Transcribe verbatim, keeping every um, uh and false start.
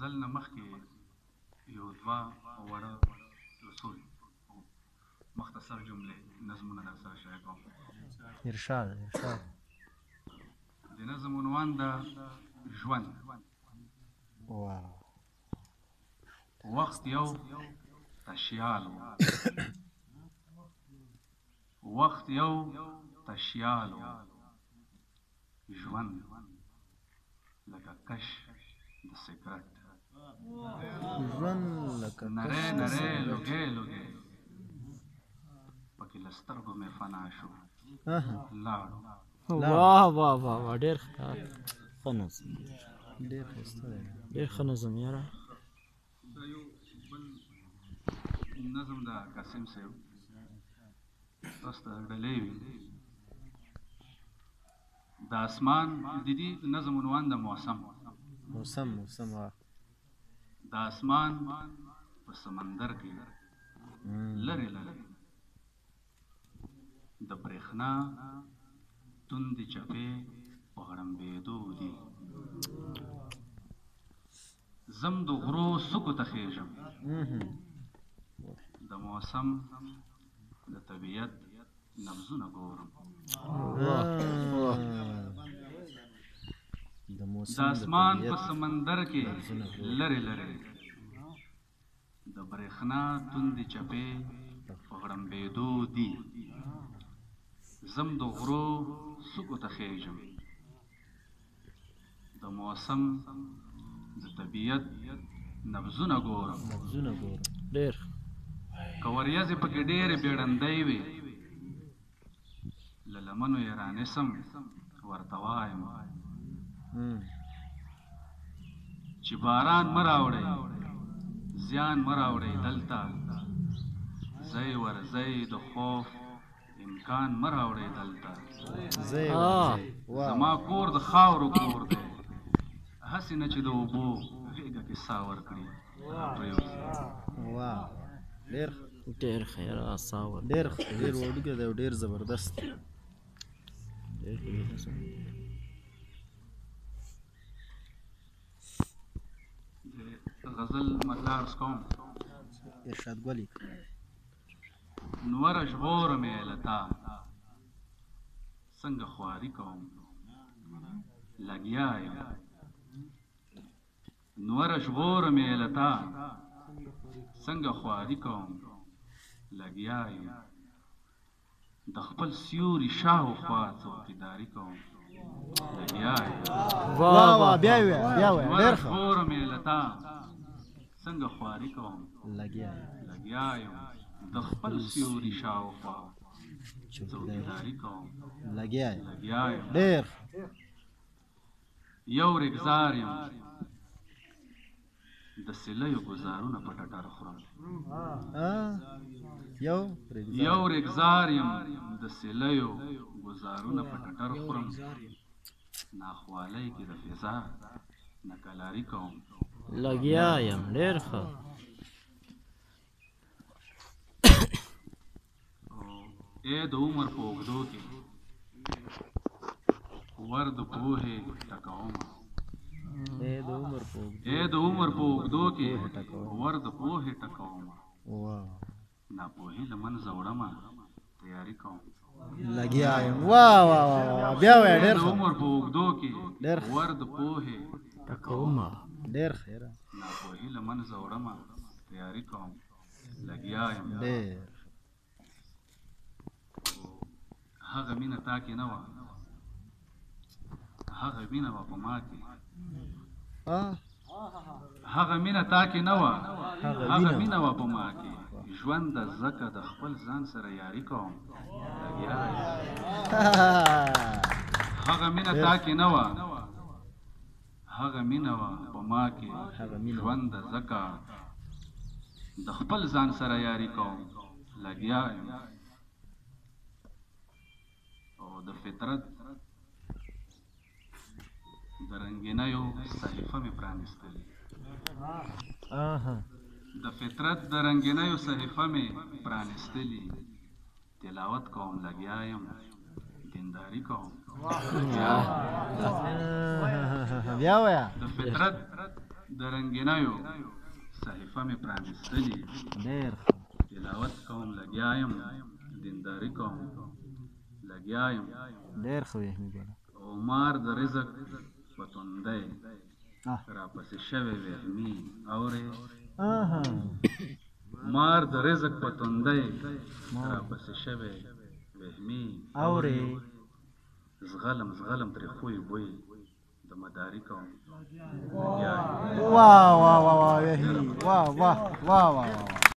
غزل نه مخکې یو دوه وړه اصول مختصر جملې نظمونه در سره شریک کوم. ارشاد ارشاد. د نظم عنوان ده ژوند. واو. وخت یو تشیال و وخت یو تشیال و ژوند لکه کش د سګرټ ژوند لکه نری نری لوګی لوګی پکې له سترګو مې فنا شو لاړو. واه واه واه واه ډېر ښه نظم ډېر ښایسته دی ډېر ښه نظم یاره. دا یو بل نظم د قاسم صاحب تاسو ته ډلې وي. د اسمان د دې نظم عنوان د موسم موسم موسم وا د اسمان په سمندر کې لرې لرې د برېښنا توندې چپې په غړمبېدو دي. زم د غرو څوکو ته خېژم د موسم د طبیعت نبضونه ګورم. د اسمان په سمندر کې لرې لرې د برېښنا توندې چپې په غړمبېدو دي. زم د غرو څوکو ته خېژم د موسم د طبیعت نبضونه ګورم. نبضونه ګورم. ډېر که وریځې پکې ډېرې بېړندۍ وي له لمنو یې رانیسم ورته وایم چې باران مه راوړئ زیان مه راوړئ دلته ځئ ورځئ د خوف امکان مه راوړئ دلته. زما کور د خاورو کور دی هسې نه چې د اوبو غېږه کې ساه ورکړي پرېوځي. ډېر ډېر ښه یاره ساه ورکړي. ډېر ډېر وړوکی دی او ډېر زبردست. ډېر ښه غزل مطلع عرض کوم. ارشاد ګولي نوره ژغوره مې له تا څنګه خواري کوم لګیا یم. نوره ژغوره مې له تا څنګه خواري کوم لګیا یم. د خپل سیوري شاوخوا څوکیداري کوم لګیا یم. واه واه بیا وې بیا وې نوره ډېر ښه. ژغوره مې له تا څنګه خواري کوم لګیا یم لګیا یم. د خپل سیوري شاوخوا څوکیداري کوم لګیا یم لګیا یم. ډېر یو رګزار یم د سیلیو ګزارونه په ټټر خورم. یو یو رګزار یم د سیلیو ګزارونه په ټټر خورم. ناخوالۍ کې د فضا نکلاري کوم لګیا یم. ډېر ښه. ای د عمر په اوږدو کې ور د پوهې ټکومه. ای د عمر په ای د عمر په اوږدو کې ور د پوهې ټکومه. ناپوهي له منځه وړمه تیاري کوم لګیا یم. واه واه واه بیا وې ډېر د ښه. عمر په اوږدو کې ډېر ور د پوهې ټکومه. ډېر ښه یاره. ناپوهي له منځه وړمه تیاري کوم لګیا یم. ډېر هغه مینه تا کې نه وه هغه مینه وه په ما کې. هغه مینه تا کې نه وه هغه مینه وه په ما کې. ژوند د ځکه د خپل ځان سره یاري کوم لګیا یم. هغه مینه تا کې نه وه هغه مینه وه په ما کې. ژوند د ځکه د خپل ځان سره یاري کوم لګیا یم. او د فطرت د رنګینیو صحیفه مې پرانیستلې. د فطرت د رنګینیو صحیفه مې پرانیستلې. تلاوت کوم لګیا یم دینداري کوم بیا ویا. د فطرت د رنګینیو صحیفه مې پرانیستلې ډېر تلاوت کوم لګیا یم دینداري کوم لګیا یم ډېر ښه وحمي ګله عمر د رزق په توندۍ آه. راپسې شوی وهمي اورې آها مار د رزق په توندۍ راپسې شوی وهمي اورې زغلم زغلم ترې خوی بوی د مداري کوم واه واه واه واه وحمي واه واه واه واه واه